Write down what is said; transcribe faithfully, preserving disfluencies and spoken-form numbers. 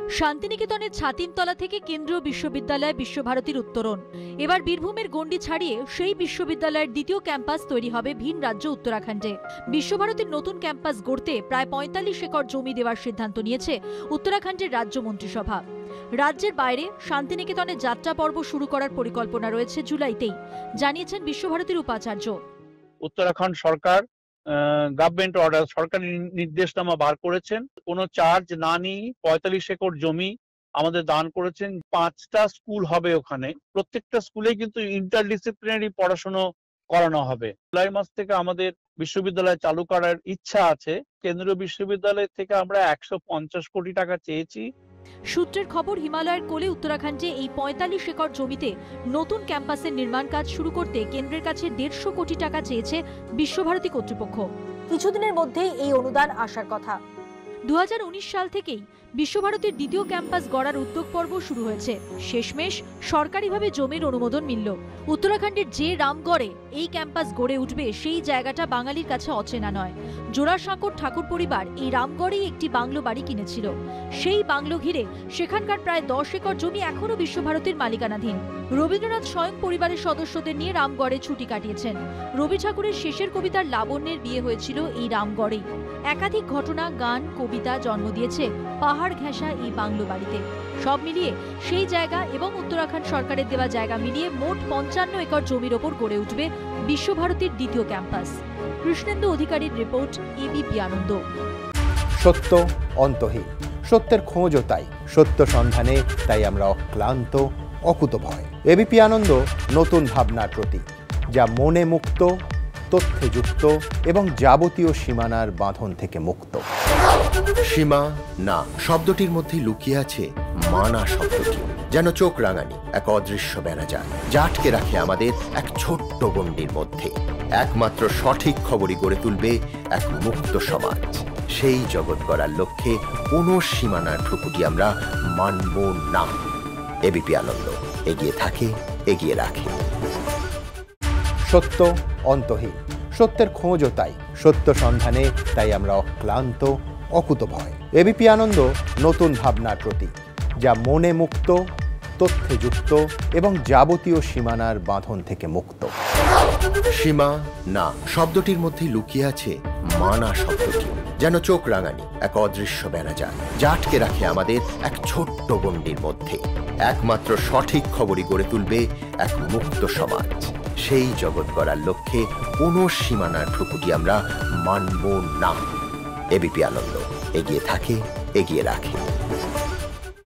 শান্তিনিকেতনের ছাতিমতলা থেকে কেন্দ্রীয় বিশ্ববিদ্যালয় বিশ্বভারতীর উত্তরণ। এবার বীরভূমের গণ্ডি ছাড়িয়ে সেই বিশ্ববিদ্যালয়ের দ্বিতীয় ক্যাম্পাস তৈরি হবে ভিন রাজ্য উত্তরাখণ্ডে। বিশ্বভারতীর নতুন ক্যাম্পাস গড়তে প্রায় পঁয়তাল্লিশ একর জমি দেওয়ার সিদ্ধান্ত নিয়েছে উত্তরাখণ্ডের রাজ্য মন্ত্রিসভা। রাজ্যের বাইরে শান্তিনিকেতনে যাত্রা পর্ব শুরু করার পরিকল্পনা রয়েছে জুলাইতেই, জানিয়েছেন বিশ্বভারতীর উপাচার্য। উত্তরাখণ্ড সরকার গভর্নমেন্ট অর্ডার সরকারি নির্দেশনামা বার করেছেন, কোনো চার্জ না নিয়ে পঁয়তাল্লিশ একর জমি আমাদের দান করেছেন। পাঁচটা স্কুল হবে ওখানে, প্রত্যেকটা স্কুলে কিন্তু ইন্টারডিসিপ্লিনারি পড়াশোনা করানো হবে। জুলাই মাস থেকে আমাদের বিশ্ববিদ্যালয় চালু করার ইচ্ছা আছে। কেন্দ্রীয় বিশ্ববিদ্যালয় থেকে আমরা একশো পঞ্চাশ কোটি টাকা চেয়েছি। সূত্রের খবর, হিমালয়ের কোলে উত্তরাখণ্ডে এই পঁয়তাল্লিশ একর জমিতে নতুন ক্যাম্পাসের নির্মাণ কাজ শুরু করতে কেন্দ্রের কাছে দেড়শো কোটি টাকা চেয়েছে বিশ্বভারতী কর্তৃপক্ষ। কিছুদিনের মধ্যেই এই অনুদান আসার কথা। দু হাজার উনিশ সাল থেকেই বিশ্বভারতীর দ্বিতীয় ক্যাম্পাস গড়ার উদ্যোগ পর্ব শুরু হয়েছে। শেষমেশ সরকারিভাবে জমির অনুমোদন মিলল। উত্তরাখণ্ডের যে রামগড়ে এই ক্যাম্পাস গড়ে উঠবে সেই জায়গাটা বাঙালির কাছে অচেনা নয়। জোড়াসাঁকোর ঠাকুর পরিবার এই রামগড়েই একটি বাংলো বাড়ি কিনেছিল। সেই বাংলো ঘিরে সেখানকার প্রায় দশ একর জমি এখনো বিশ্বভারতীর মালিকানাধীন। রবীন্দ্রনাথ স্বয়ং পরিবারের সদস্যদের নিয়ে রামগড়ে ছুটি কাটিয়েছেন। রবি ঠাকুরের শেষের কবিতার লাবণ্যের বিয়ে হয়েছিল এই রামগড়েই। একাধিক ঘটনা, গান, কবিতা জন্ম দিয়েছে পাহাড় ঘেঁষা এই বাংলো বাড়িতে। সব মিলিয়ে সেই জায়গা এবং উত্তরাখণ্ড সরকারের দেওয়া জায়গা মিলিয়ে মোট পঞ্চান্ন একর জমির ওপর গড়ে উঠবে বিশ্বভারতীর দ্বিতীয় ক্যাম্পাস। কৃষ্ণেন্দু অধিকারীর রিপোর্ট, এবিপি আনন্দ। সত্য অন্তহীন, সত্যের খোঁজও তাই, সত্য সন্ধানে তাই আমরা অক্লান্ত, অকুতভয়। এবিপি আনন্দ নতুন ভাবনার প্রতীক, যা মনে মুক্ত, তথ্যে যুক্ত এবং যাবতীয় সীমানার বাঁধন থেকে মুক্ত। সীমা না শব্দটির মধ্যে লুকিয়ে আছে মানা শব্দটি, যেন চোখ রাঙানি এক অদৃশ্য বেড়াজাল, যা আটকে রাখে আমাদের এক ছোট্ট গণ্ডির মধ্যে। একমাত্র সঠিক খবরই গড়ে তুলবে এক মুক্ত সমাজ। সেই জগৎ গড়ার লক্ষ্যে কোনো সীমানার ঠুকুটি আমরা মানব না। এবিপি আনন্দ এগিয়ে থাকে, এগিয়ে রাখে। সত্য অন্তহীন, সত্যের খোঁজও তাই, সত্য সন্ধানে তাই আমরা অক্লান্ত, অকুতভয়। এবিপি আনন্দ নতুন ভাবনার প্রতীক, যা মনে মুক্ত, তথ্যে যুক্ত এবং যাবতীয় সীমানার বাঁধন থেকে মুক্ত। সীমা না শব্দটির মধ্যে লুকিয়ে আছে মানা শব্দটি, যেন চোখ রাঙানি এক অদৃশ্য বেড়াজাল, যা আটকে রাখে আমাদের এক ছোট্ট গণ্ডির মধ্যে। একমাত্র সঠিক খবরই গড়ে তুলবে এক মুক্ত সমাজ। সেই জগৎ গড়ার লক্ষ্যে কোনো সীমানার ঠুকুটি আমরা মানব না। এবিপি আনন্দ এগিয়ে থাকে, এগিয়ে রাখে।